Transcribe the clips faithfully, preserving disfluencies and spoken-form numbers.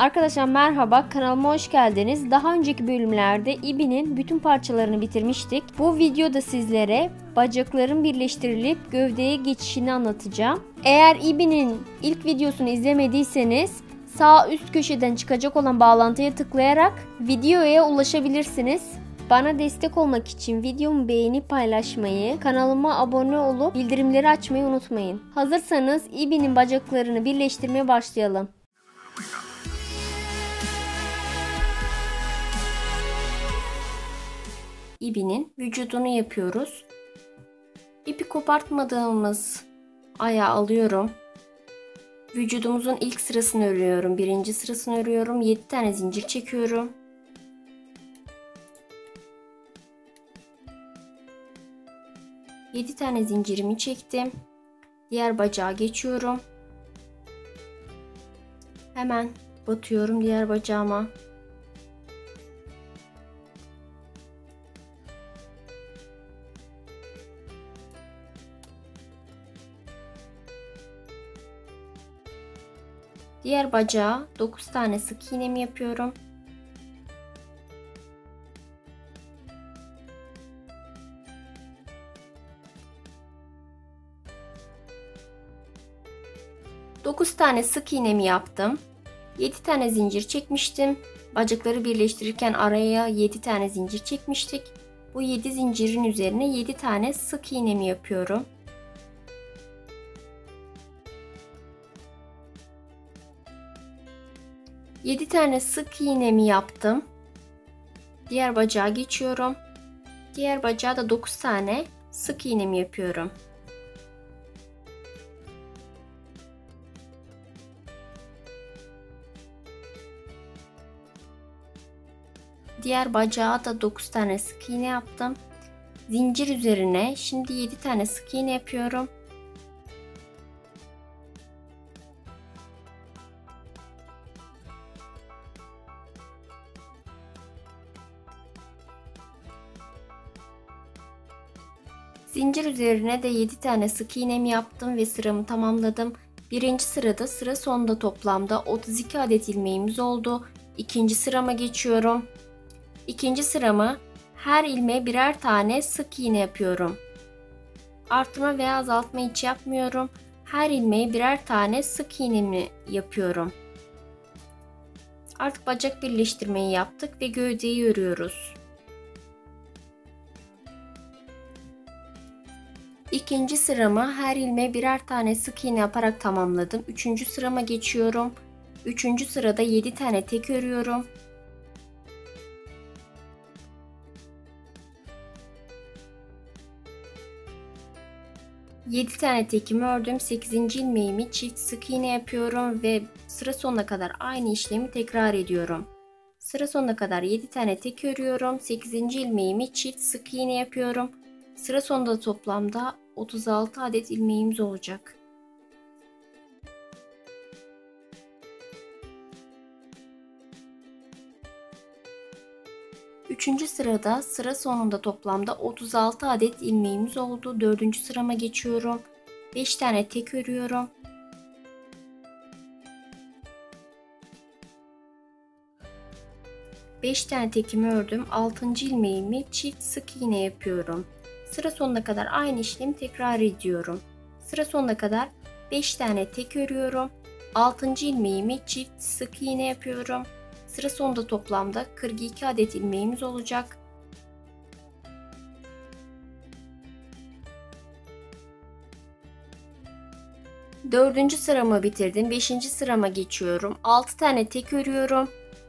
Arkadaşlar merhaba, kanalıma hoş geldiniz. Daha önceki bölümlerde ibinin bütün parçalarını bitirmiştik. Bu videoda sizlere bacakların birleştirilip gövdeye geçişini anlatacağım. Eğer ibinin ilk videosunu izlemediyseniz sağ üst köşeden çıkacak olan bağlantıya tıklayarak videoya ulaşabilirsiniz. Bana destek olmak için videomu beğenip paylaşmayı, kanalıma abone olup bildirimleri açmayı unutmayın. Hazırsanız ibinin bacaklarını birleştirmeye başlayalım. İbinin vücudunu yapıyoruz. İpi kopartmadığımız ayağı alıyorum. Vücudumuzun ilk sırasını örüyorum. Birinci sırasını örüyorum. yedi tane zincir çekiyorum. yedi tane zincirimi çektim. Diğer bacağa geçiyorum. Hemen batıyorum diğer bacağıma. Diğer bacağa dokuz tane sık iğnemi yapıyorum. dokuz tane sık iğnemi yaptım. yedi tane zincir çekmiştim. Bacakları birleştirirken araya yedi tane zincir çekmiştik. Bu yedi zincirin üzerine yedi tane sık iğnemi yapıyorum. yedi tane sık iğnemi yaptım. Diğer bacağa geçiyorum. Diğer bacağa da dokuz tane sık iğnemi yapıyorum. Diğer bacağa da dokuz tane sık iğne yaptım. Zincir üzerine şimdi yedi tane sık iğne yapıyorum. Zincir üzerine de yedi tane sık iğnemi yaptım ve sıramı tamamladım. Birinci sırada sıra sonunda toplamda otuz iki adet ilmeğimiz oldu. İkinci sırama geçiyorum. İkinci sıramı her ilmeğe birer tane sık iğne yapıyorum. Artırma veya azaltma hiç yapmıyorum. Her ilmeğe birer tane sık iğnemi yapıyorum. Artık bacak birleştirmeyi yaptık ve gövdeyi örüyoruz. İkinci sıramı her ilmeğe birer tane sık iğne yaparak tamamladım. Üçüncü sırama geçiyorum. Üçüncü sırada yedi tane tek örüyorum. yedi tane tekimi ördüm. sekizinci ilmeğimi çift sık iğne yapıyorum ve sıra sonuna kadar aynı işlemi tekrar ediyorum. Sıra sonuna kadar yedi tane tek örüyorum. sekizinci ilmeğimi çift sık iğne yapıyorum. Sıra sonunda toplamda otuz altı adet ilmeğimiz olacak. Üçüncü sırada sıra sonunda toplamda otuz altı adet ilmeğimiz oldu. Dördüncü sırama geçiyorum. beş tane tek örüyorum. beş tane tekimi ördüm. altıncı ilmeğimi çift sık iğne yapıyorum. Sıra sonuna kadar aynı işlemi tekrar ediyorum. Sıra sonuna kadar beş tane tek örüyorum. altıncı ilmeğimi çift sık iğne yapıyorum. Sıra sonunda toplamda kırk iki adet ilmeğimiz olacak. Dördüncü sıramı bitirdim. Beşinci sırama geçiyorum. altı tane tek örüyorum.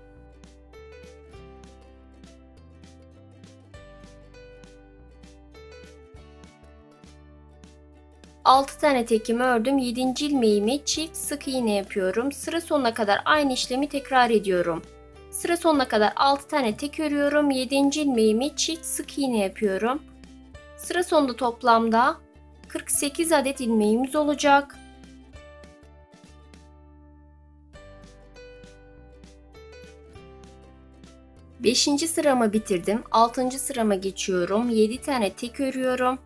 altı tane tekimi ördüm. yedinci ilmeğimi çift sık iğne yapıyorum. Sıra sonuna kadar aynı işlemi tekrar ediyorum. Sıra sonuna kadar altı tane tek örüyorum. yedinci ilmeğimi çift sık iğne yapıyorum. Sıra sonunda toplamda kırk sekiz adet ilmeğimiz olacak. beşinci sıramı bitirdim. altıncı sırama geçiyorum. yedi tane tek örüyorum.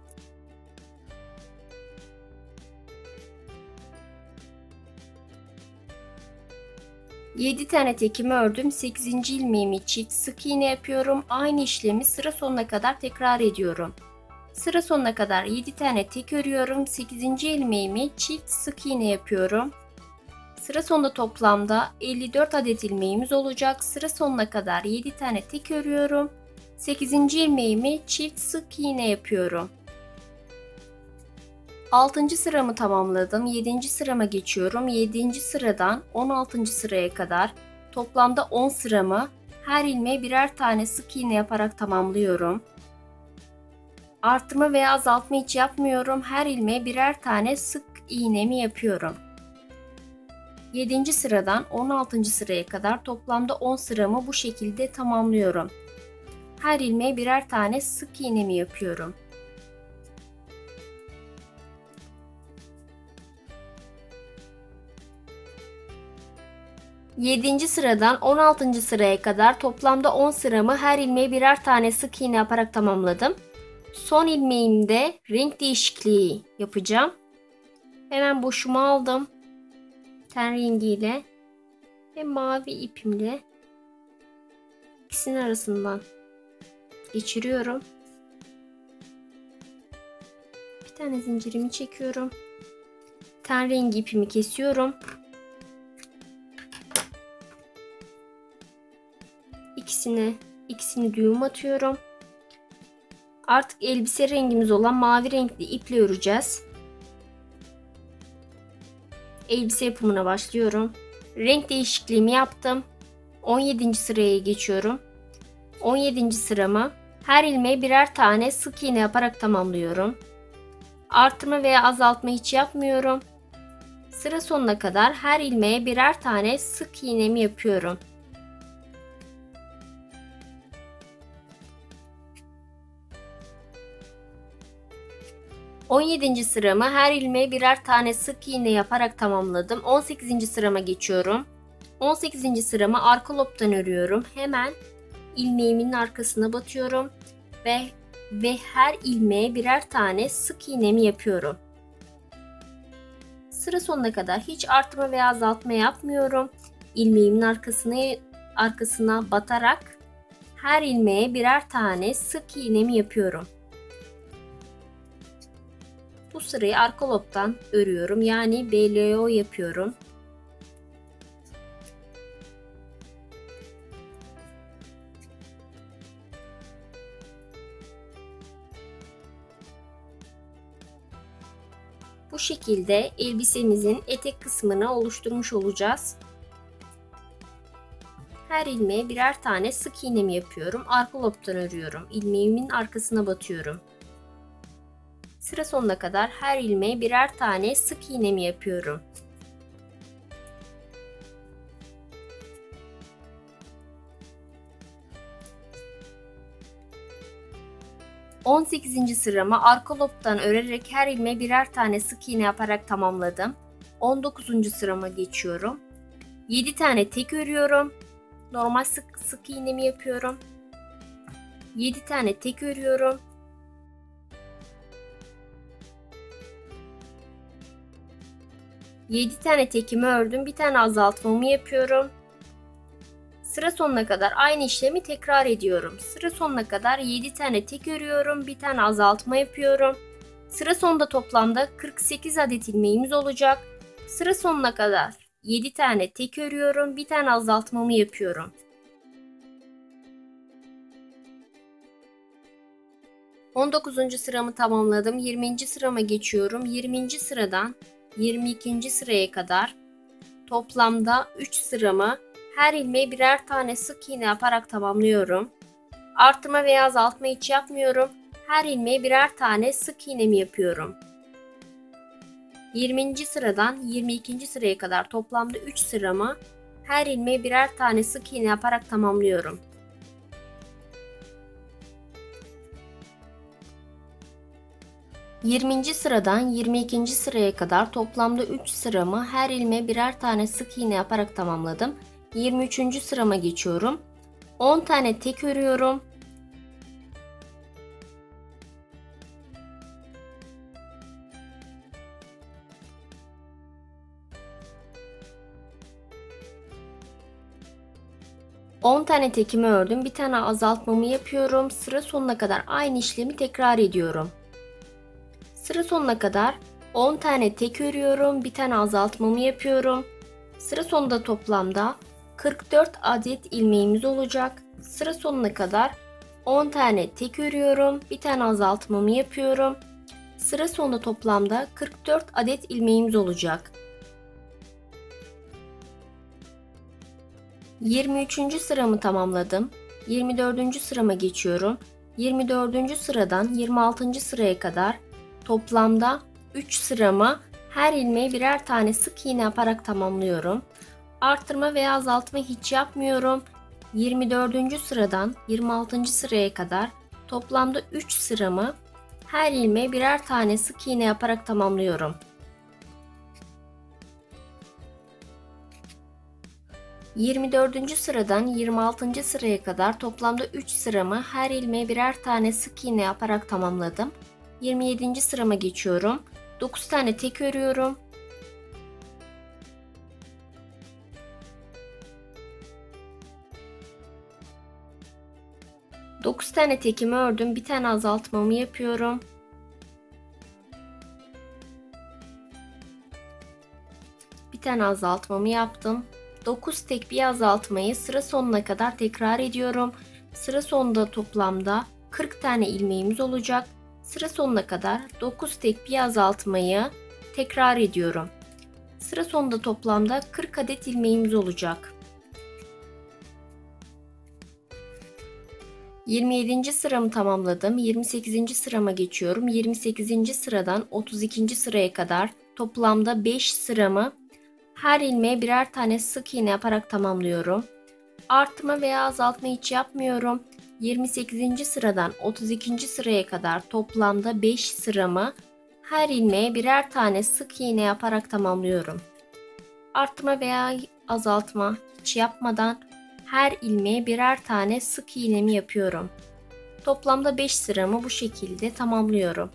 yedi tane tekimi ördüm. sekizinci ilmeğimi çift sık iğne yapıyorum. Aynı işlemi sıra sonuna kadar tekrar ediyorum. Sıra sonuna kadar yedi tane tek örüyorum. sekizinci ilmeğimi çift sık iğne yapıyorum. Sıra sonunda toplamda elli dört adet ilmeğimiz olacak. Sıra sonuna kadar yedi tane tek örüyorum. sekizinci ilmeğimi çift sık iğne yapıyorum. altıncı sıramı tamamladım. yedinci sırama geçiyorum. yedinci sıradan on altıncı sıraya kadar toplamda on sıramı her ilmeğe birer tane sık iğne yaparak tamamlıyorum. Artırma veya azaltma hiç yapmıyorum. Her ilmeğe birer tane sık iğnemi yapıyorum. yedinci sıradan on altıncı sıraya kadar toplamda on sıramı bu şekilde tamamlıyorum. Her ilmeğe birer tane sık iğnemi yapıyorum. yedinci sıradan on altıncı sıraya kadar toplamda on sıramı her ilmeğe birer tane sık iğne yaparak tamamladım. Son ilmeğimde renk değişikliği yapacağım. Hemen boşuma aldım. Ten rengiyle ve mavi ipimle ikisinin arasından geçiriyorum. Bir tane zincirimi çekiyorum. Ten rengi ipimi kesiyorum. İkisine ikisini düğüm atıyorum. Artık elbise rengimiz olan mavi renkli iple öreceğiz. Elbise yapımına başlıyorum. Renk değişikliğimi yaptım. on yedinci sıraya geçiyorum. on yedinci sıramı her ilmeğe birer tane sık iğne yaparak tamamlıyorum. Artırma veya azaltma hiç yapmıyorum. Sıra sonuna kadar her ilmeğe birer tane sık iğnemi yapıyorum. on yedinci sıramı her ilmeğe birer tane sık iğne yaparak tamamladım. on sekizinci sırama geçiyorum. on sekizinci sıramı arka lobdan örüyorum. Hemen ilmeğimin arkasına batıyorum ve ve her ilmeğe birer tane sık iğnemi yapıyorum. Sıra sonuna kadar hiç artırma veya azaltma yapmıyorum. İlmeğimin arkasına arkasına batarak her ilmeğe birer tane sık iğnemi yapıyorum. Bu sırayı arka lobdan örüyorum. Yani B L O yapıyorum. Bu şekilde elbisemizin etek kısmını oluşturmuş olacağız. Her ilmeğe birer tane sık iğnemi yapıyorum. Arka lobdan örüyorum. İlmeğimin arkasına batıyorum. Sıra sonuna kadar her ilmeğe birer tane sık iğnemi yapıyorum. on sekizinci sıramı arka lobdan örerek her ilmeğe birer tane sık iğne yaparak tamamladım. on dokuzuncu sırama geçiyorum. yedi tane tek örüyorum. Normal sık sık iğnemi yapıyorum. yedi tane tek örüyorum. yedi tane tekimi ördüm. Bir tane azaltmamı yapıyorum. Sıra sonuna kadar aynı işlemi tekrar ediyorum. Sıra sonuna kadar yedi tane tek örüyorum. Bir tane azaltma yapıyorum. Sıra sonunda toplamda kırk sekiz adet ilmeğimiz olacak. Sıra sonuna kadar yedi tane tek örüyorum. Bir tane azaltmamı yapıyorum. on dokuzuncu sıramı tamamladım. yirminci sırama geçiyorum. yirminci sıradan yirmi ikinci sıraya kadar toplamda üç sıramı her ilmeğe birer tane sık iğne yaparak tamamlıyorum. Artırma veya azaltma hiç yapmıyorum. Her ilmeğe birer tane sık iğnemi yapıyorum. yirminci sıradan yirmi ikinci sıraya kadar toplamda üç sıramı her ilmeğe birer tane sık iğne yaparak tamamlıyorum. yirminci sıradan yirmi ikinci sıraya kadar toplamda üç sıramı her ilmeğe birer tane sık iğne yaparak tamamladım. yirmi üçüncü sırama geçiyorum. on tane tek örüyorum. on tane tekimi ördüm. Bir tane azaltmamı yapıyorum. Sıra sonuna kadar aynı işlemi tekrar ediyorum. Sıra sonuna kadar on tane tek örüyorum. Bir tane azaltmamı yapıyorum. Sıra sonunda toplamda kırk dört adet ilmeğimiz olacak. Sıra sonuna kadar on tane tek örüyorum. Bir tane azaltmamı yapıyorum. Sıra sonunda toplamda kırk dört adet ilmeğimiz olacak. yirmi üçüncü sıramı tamamladım. yirmi dördüncü sırama geçiyorum. yirmi dördüncü sıradan yirmi altıncı sıraya kadar toplamda üç sıramı her ilmeğe birer tane sık iğne yaparak tamamlıyorum. Arttırma veya azaltma hiç yapmıyorum. yirmi dördüncü sıradan yirmi altıncı sıraya kadar toplamda üç sıramı her ilmeğe birer tane sık iğne yaparak tamamlıyorum. yirmi dördüncü sıradan yirmi altıncı sıraya kadar toplamda üç sıramı her ilmeğe birer tane sık iğne yaparak tamamladım. yirmi yedinci sırama geçiyorum. dokuz tane tek örüyorum. dokuz tane tekimi ördüm. Bir tane azaltmamı yapıyorum. Bir tane azaltmamı yaptım. dokuz tek bir azaltmayı sıra sonuna kadar tekrar ediyorum. Sıra sonunda toplamda kırk tane ilmeğimiz olacak. Sıra sonuna kadar dokuz tek bir azaltmayı tekrar ediyorum. Sıra sonunda toplamda kırk adet ilmeğimiz olacak. yirmi yedinci sıramı tamamladım. yirmi sekizinci sırama geçiyorum. yirmi sekizinci sıradan otuz ikinci sıraya kadar toplamda beş sıramı her ilmeğe birer tane sık iğne yaparak tamamlıyorum. Arttırma veya azaltma hiç yapmıyorum. yirmi sekizinci sıradan otuz ikinci sıraya kadar toplamda beş sıramı her ilmeğe birer tane sık iğne yaparak tamamlıyorum. Arttırma veya azaltma hiç yapmadan her ilmeğe birer tane sık iğnemi yapıyorum. Toplamda beş sıramı bu şekilde tamamlıyorum.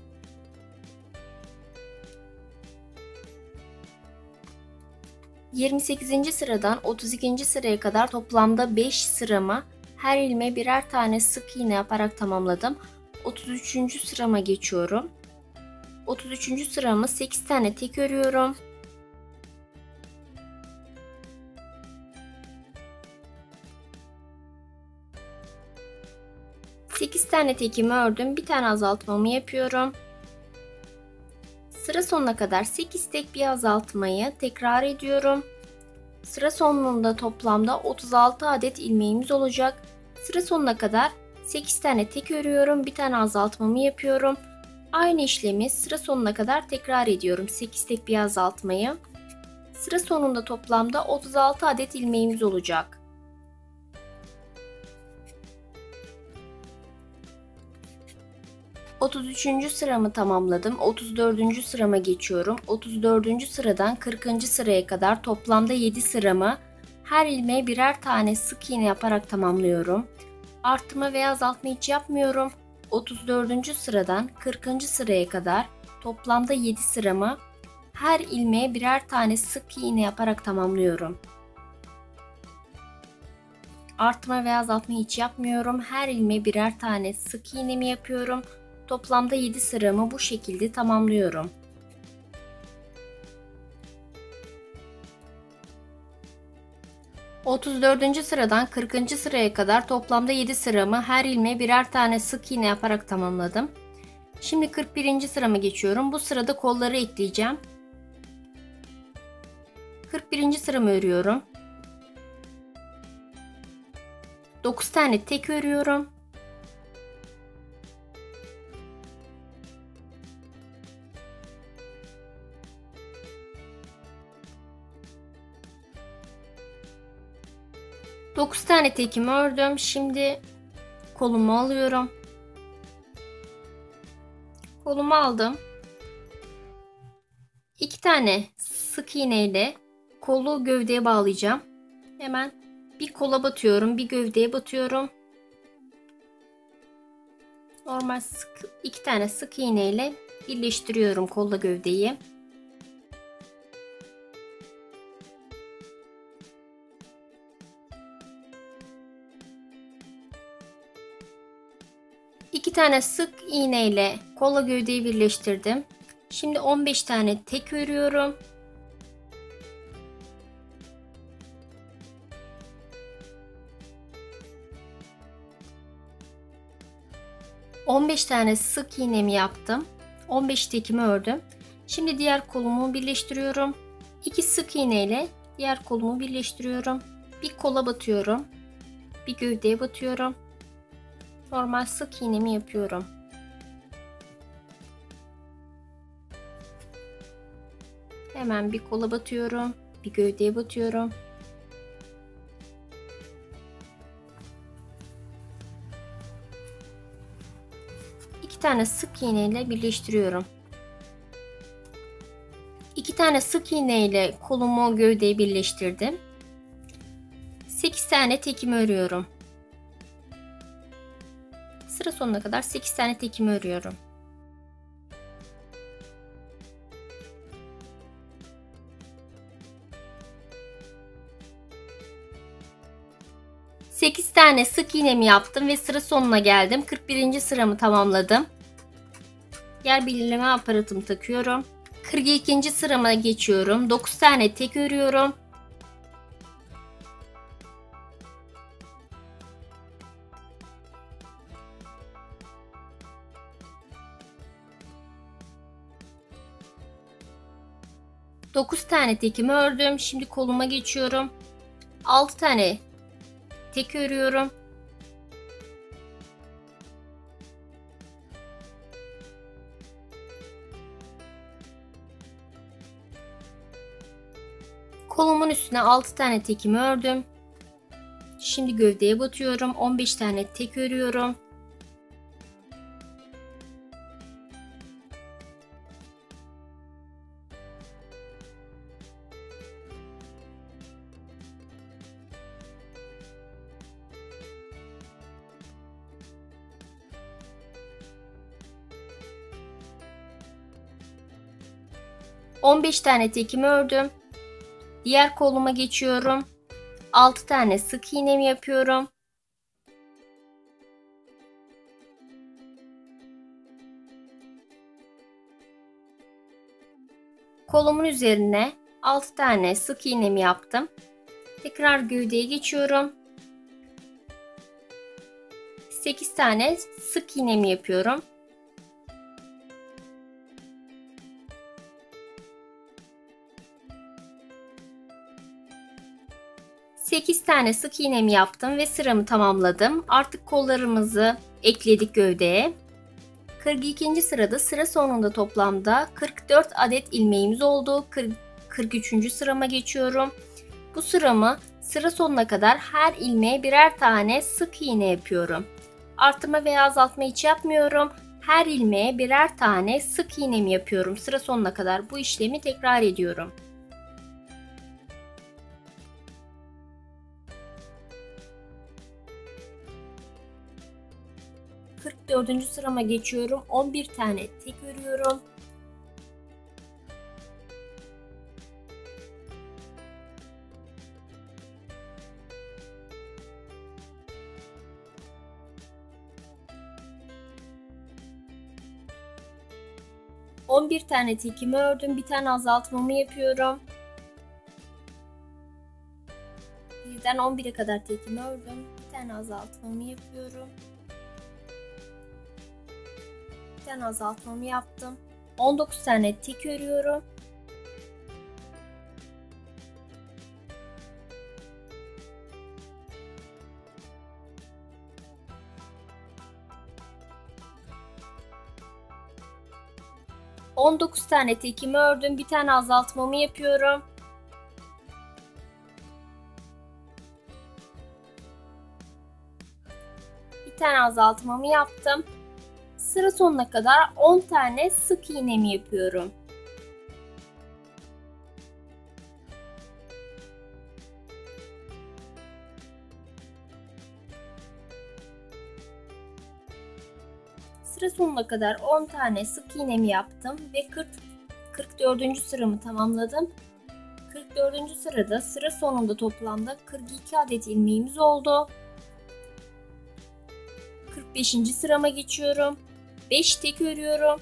yirmi sekizinci sıradan otuz ikinci sıraya kadar toplamda beş sıramı her ilmeğe birer tane sık iğne yaparak tamamladım. otuz üçüncü sırama geçiyorum. otuz üçüncü sıramı sekiz tane tek örüyorum. sekiz tane tekimi ördüm. Bir tane azaltmamı yapıyorum. Sıra sonuna kadar sekiz tek bir azaltmayı tekrar ediyorum. Sıra sonunda toplamda otuz altı adet ilmeğimiz olacak. Sıra sonuna kadar sekiz tane tek örüyorum. Bir tane azaltmamı yapıyorum. Aynı işlemi sıra sonuna kadar tekrar ediyorum. sekiz tek bir azaltmayı. Sıra sonunda toplamda otuz altı adet ilmeğimiz olacak. otuz üçüncü sıramı tamamladım. otuz dördüncü sırama geçiyorum. otuz dördüncü sıradan kırkıncı sıraya kadar toplamda yedi sıramı her ilmeğe birer tane sık iğne yaparak tamamlıyorum. Arttırma veya azaltma hiç yapmıyorum. otuz dördüncü sıradan kırkıncı sıraya kadar toplamda yedi sıramı her ilmeğe birer tane sık iğne yaparak tamamlıyorum. Arttırma veya azaltma hiç yapmıyorum. Her ilmeğe birer tane sık iğnemi yapıyorum. Toplamda yedi sıramı bu şekilde tamamlıyorum. otuz dördüncü sıradan kırkıncı sıraya kadar toplamda yedi sıramı her ilmeğe birer tane sık iğne yaparak tamamladım. Şimdi kırk birinci sırama geçiyorum. Bu sırada kolları ekleyeceğim. kırk birinci sıramı örüyorum. dokuz tane tek örüyorum. dokuz tane tekimi ördüm. Şimdi kolumu alıyorum. Kolumu aldım. iki tane sık iğne ile kolu gövdeye bağlayacağım. Hemen bir kola batıyorum, bir gövdeye batıyorum. Normal sık, iki tane sık iğne ile birleştiriyorum kolla gövdeyi. iki tane sık iğne ile kolla gövdeyi birleştirdim. Şimdi on beş tane tek örüyorum. on beş tane sık iğnemi yaptım. on beş tekimi ördüm. Şimdi diğer kolumu birleştiriyorum. iki sık iğne ile diğer kolumu birleştiriyorum. Bir kola batıyorum. Bir gövdeye batıyorum. Normal sık iğnemi yapıyorum. Hemen bir kola batıyorum. Bir gövdeye batıyorum. İki tane sık iğne ile birleştiriyorum. İki tane sık iğne ile kolumu gövdeyi birleştirdim. sekiz tane tekimi örüyorum. Sıra sonuna kadar sekiz tane tekimi örüyorum. sekiz tane sık iğnemi yaptım ve sıra sonuna geldim. kırk birinci sıramı tamamladım. Yer belirleme aparatımı takıyorum. kırk ikinci sırama geçiyorum. dokuz tane tek örüyorum. dokuz tane tekimi ördüm. Şimdi koluma geçiyorum. altı tane tek örüyorum. Kolumun üstüne altı tane tekimi ördüm. Şimdi gövdeye batıyorum. on beş tane tek örüyorum. on beş tane tekimi ördüm. Diğer koluma geçiyorum. altı tane sık iğnemi yapıyorum. Kolumun üzerine altı tane sık iğnemi yaptım. Tekrar gövdeye geçiyorum. sekiz tane sık iğnemi yapıyorum. sekiz tane sık iğnemi yaptım ve sıramı tamamladım. Artık kollarımızı ekledik gövdeye. kırk ikinci sırada sıra sonunda toplamda kırk dört adet ilmeğimiz oldu. kırk üçüncü sırama geçiyorum. Bu sıramı sıra sonuna kadar her ilmeğe birer tane sık iğne yapıyorum. Artırma veya azaltma hiç yapmıyorum. Her ilmeğe birer tane sık iğnemi yapıyorum. Sıra sonuna kadar bu işlemi tekrar ediyorum. kırk dördüncü sırama geçiyorum. on bir tane tek örüyorum. on bir tane tekimi ördüm. Bir tane azaltmamı yapıyorum. Birden on bire kadar tekimi ördüm. Bir tane azaltmamı yapıyorum. Bir tane azaltmamı yaptım. on dokuz tane tek örüyorum. on dokuz tane tekimi ördüm. Bir tane azaltmamı yapıyorum. Bir tane azaltmamı yaptım. Sıra sonuna kadar on tane sık iğnemi yapıyorum. Sıra sonuna kadar on tane sık iğnemi yaptım ve kırk, kırk dördüncü sıramı tamamladım. kırk dördüncü sırada sıra sonunda toplamda kırk iki adet ilmeğimiz oldu. kırk kırk beşinci sırama geçiyorum. beş tek örüyorum.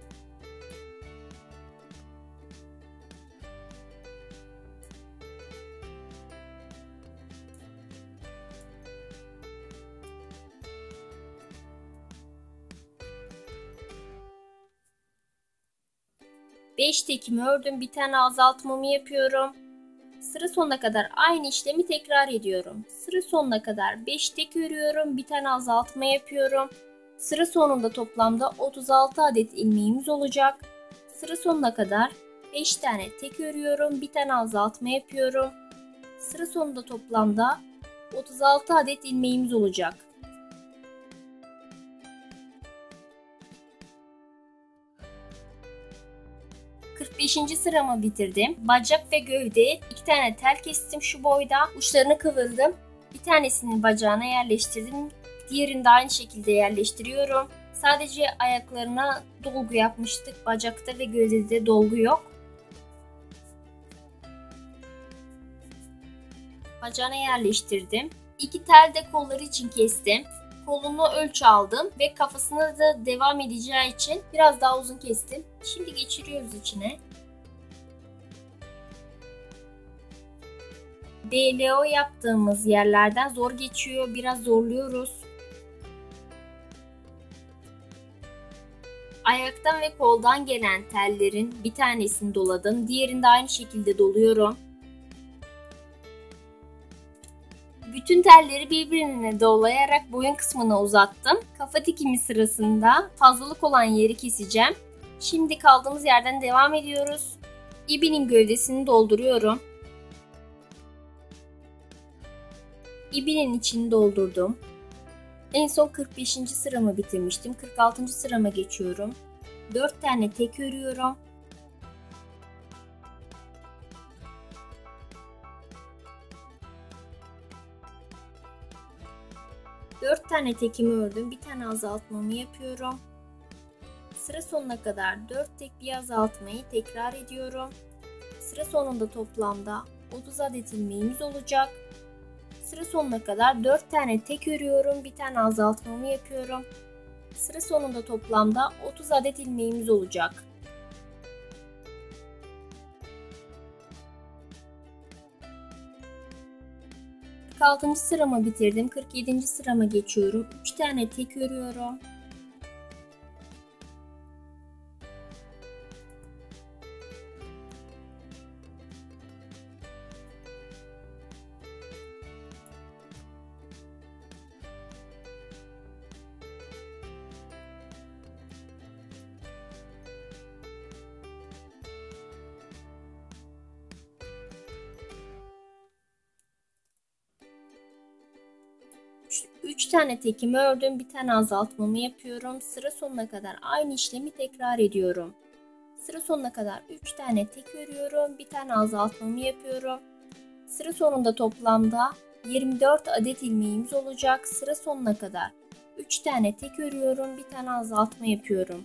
beş tekimi ördüm. Bir tane azaltmamı yapıyorum. Sıra sonuna kadar aynı işlemi tekrar ediyorum. Sıra sonuna kadar beş tek örüyorum. Bir tane azaltma yapıyorum. Sıra sonunda toplamda otuz altı adet ilmeğimiz olacak. Sıra sonuna kadar beş tane tek örüyorum. Bir tane azaltma yapıyorum. Sıra sonunda toplamda otuz altı adet ilmeğimiz olacak. kırk beşinci sıramı bitirdim. Bacak ve gövdeye iki tane tel kestim şu boyda. Uçlarını kıvırdım. Bir tanesini bacağına yerleştirdim. Diğerini de aynı şekilde yerleştiriyorum. Sadece ayaklarına dolgu yapmıştık. Bacakta ve gövdede dolgu yok. Bacağına yerleştirdim. İki tel de kolları için kestim. Kolunu ölçü aldım ve kafasına da devam edeceği için biraz daha uzun kestim. Şimdi geçiriyoruz içine. D L O yaptığımız yerlerden zor geçiyor. Biraz zorluyoruz. Ayaktan ve koldan gelen tellerin bir tanesini doladım. Diğerini de aynı şekilde doluyorum. Bütün telleri birbirine dolayarak boyun kısmına uzattım. Kafa dikimi sırasında fazlalık olan yeri keseceğim. Şimdi kaldığımız yerden devam ediyoruz. İbinin gövdesini dolduruyorum. İbinin içini doldurdum. En son kırk beşinci sıramı bitirmiştim. kırk altıncı sırama geçiyorum. dört tane tek örüyorum. dört tane tekimi ördüm. Bir tane azaltmamı yapıyorum. Sıra sonuna kadar dört tek bir azaltmayı tekrar ediyorum. Sıra sonunda toplamda otuz adet ilmeğimiz olacak. Sıra sonuna kadar dört tane tek örüyorum. Bir tane azaltmamı yapıyorum. Sıra sonunda toplamda otuz adet ilmeğimiz olacak. kırk altıncı sıramı bitirdim. kırk yedinci sırama geçiyorum. üç tane tek örüyorum. üç tane tekimi ördüm. Bir tane azaltmamı yapıyorum. Sıra sonuna kadar aynı işlemi tekrar ediyorum. Sıra sonuna kadar üç tane tek örüyorum. Bir tane azaltmamı yapıyorum. Sıra sonunda toplamda yirmi dört adet ilmeğimiz olacak. Sıra sonuna kadar üç tane tek örüyorum. Bir tane azaltma yapıyorum.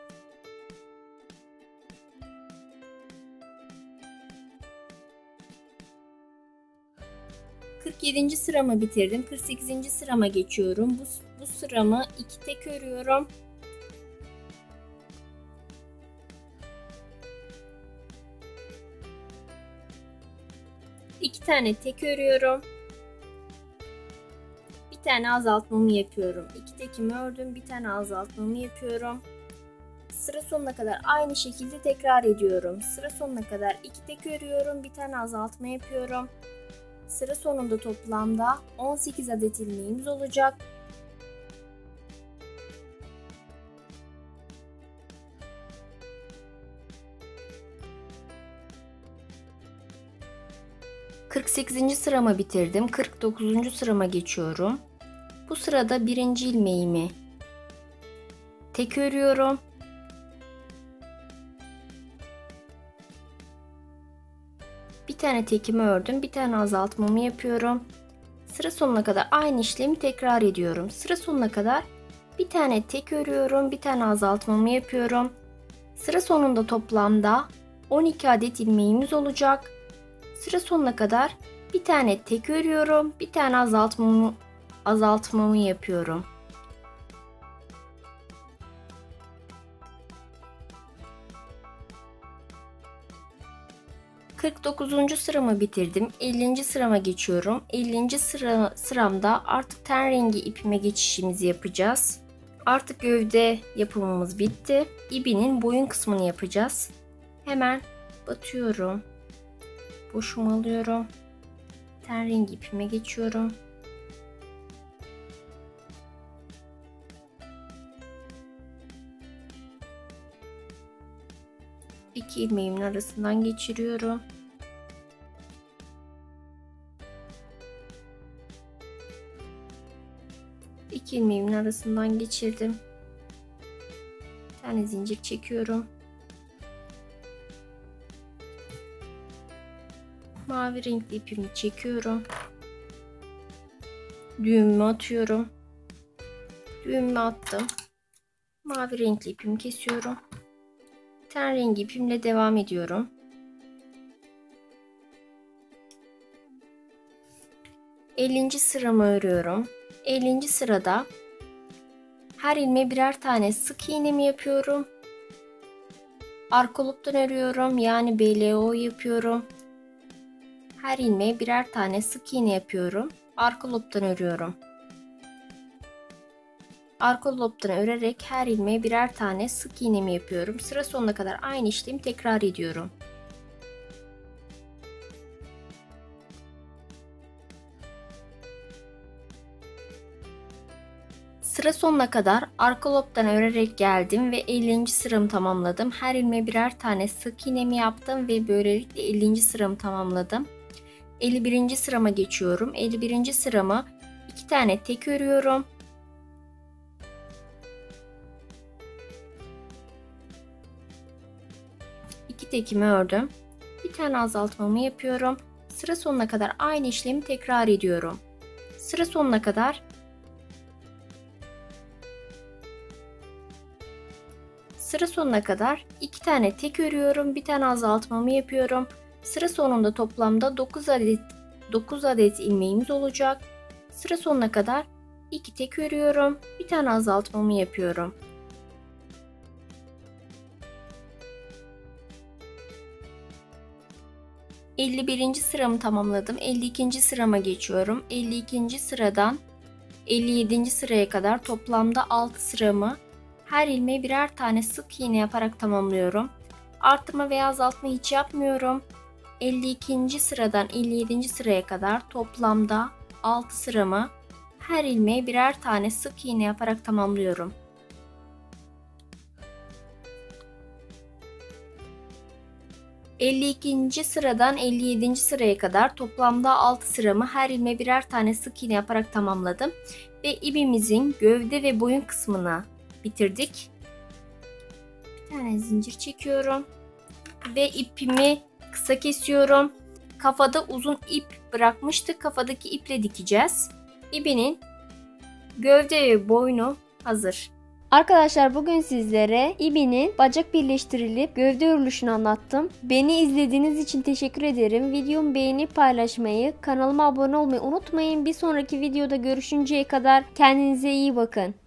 kırk yedinci sıramı bitirdim. kırk sekizinci sırama geçiyorum. Bu, bu sıramı iki tek örüyorum. iki tane tek örüyorum. Bir tane azaltmamı yapıyorum. iki tekimi ördüm. Bir tane azaltmamı yapıyorum. Sıra sonuna kadar aynı şekilde tekrar ediyorum. Sıra sonuna kadar iki tek örüyorum. Bir tane azaltma yapıyorum. Sıra sonunda toplamda on sekiz adet ilmeğimiz olacak. kırk sekizinci sıramı bitirdim. kırk dokuzuncu sırama geçiyorum. Bu sırada birinci ilmeğimi tek örüyorum. Bir tane tekimi ördüm. Bir tane azaltmamı yapıyorum. Sıra sonuna kadar aynı işlemi tekrar ediyorum. Sıra sonuna kadar bir tane tek örüyorum. Bir tane azaltmamı yapıyorum. Sıra sonunda toplamda on iki adet ilmeğimiz olacak. Sıra sonuna kadar bir tane tek örüyorum. Bir tane azaltmamı, azaltmamı yapıyorum. kırk dokuzuncu sıramı bitirdim. ellinci sırama geçiyorum. ellinci sıra, sıramda artık ten rengi ipime geçişimizi yapacağız. Artık gövde yapımımız bitti. İbinin boyun kısmını yapacağız. Hemen batıyorum. Boşumu alıyorum. Ten rengi ipime geçiyorum. İki ilmeğimin arasından geçiriyorum. İki ilmeğimin arasından geçirdim. Bir tane zincir çekiyorum. Mavi renkli ipimi çekiyorum. Düğümümü atıyorum. Düğümümü attım. Mavi renkli ipimi kesiyorum. Ten rengi ipimle devam ediyorum. ellinci sıramı örüyorum. ellinci sırada her ilmeğe birer tane sık iğnemi yapıyorum. Arka loop'tan örüyorum. Yani B L O yapıyorum. Her ilmeğe birer tane sık iğne yapıyorum. Arka loop'tan örüyorum. Arka loop'tan örerek her ilmeğe birer tane sık iğnemi yapıyorum. Sıra sonuna kadar aynı işlemi tekrar ediyorum. Sıra sonuna kadar arka loop'tan örerek geldim ve ellinci sıramı tamamladım. Her ilmeğe birer tane sık iğnemi yaptım ve böylelikle ellinci sıramı tamamladım. elli birinci sırama geçiyorum. elli birinci sıramı iki tane tek örüyorum. İki tekimi ördüm. Bir tane azaltmamı yapıyorum. Sıra sonuna kadar aynı işlemi tekrar ediyorum. Sıra sonuna kadar Sıra sonuna kadar iki tane tek örüyorum. Bir tane azaltmamı yapıyorum. Sıra sonunda toplamda dokuz adet dokuz adet ilmeğimiz olacak. Sıra sonuna kadar iki tek örüyorum. Bir tane azaltmamı yapıyorum. elli birinci sıramı tamamladım. elli ikinci sırama geçiyorum. elli ikinci sıradan elli yedinci sıraya kadar toplamda altı sıramı her ilmeğe birer tane sık iğne yaparak tamamlıyorum. Artırma veya azaltma hiç yapmıyorum. elli ikinci sıradan elli yedinci sıraya kadar toplamda altı sıramı her ilmeğe birer tane sık iğne yaparak tamamlıyorum. elli ikinci sıradan elli yedinci sıraya kadar toplamda altı sıramı her ilmeğe birer tane sık iğne yaparak tamamladım. Ve ipimizin gövde ve boyun kısmını bitirdik. Bir tane zincir çekiyorum. Ve ipimi kısa kesiyorum. Kafada uzun ip bırakmıştık. Kafadaki iple dikeceğiz. İbinin gövde ve boynu hazır. Arkadaşlar bugün sizlere ibinin bacak birleştirilip gövde örülüşünü anlattım. Beni izlediğiniz için teşekkür ederim. Videomu beğenip paylaşmayı, kanalıma abone olmayı unutmayın. Bir sonraki videoda görüşünceye kadar kendinize iyi bakın.